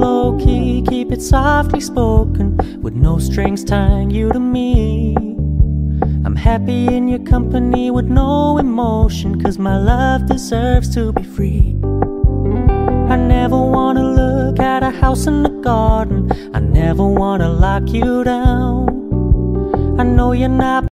low-key, keep it softly spoken, with no strings tying you to me. I'm happy in your company with no emotion, 'cause my love deserves to be free. I never wanna look at a house in the garden, I never wanna lock you down. I know you're not